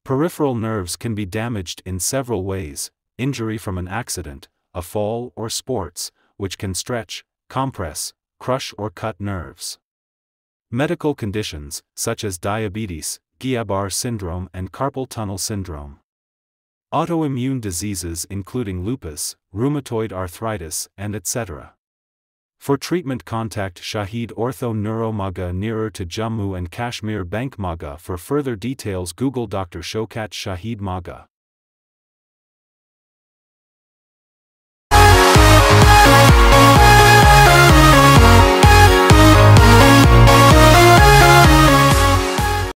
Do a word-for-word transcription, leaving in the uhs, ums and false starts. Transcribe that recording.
Peripheral nerves can be damaged in several ways: injury from an accident, a fall or sports, which can stretch, compress, crush or cut nerves. Medical conditions, such as diabetes, Guillain-Barré syndrome and carpal tunnel syndrome. Autoimmune diseases including lupus, rheumatoid arthritis, and et cetera. For treatment contact Shahid Ortho Neuro Maga nearer to Jammu and Kashmir Bank Maga. For further details Google Doctor Shaukat Shahid Maga.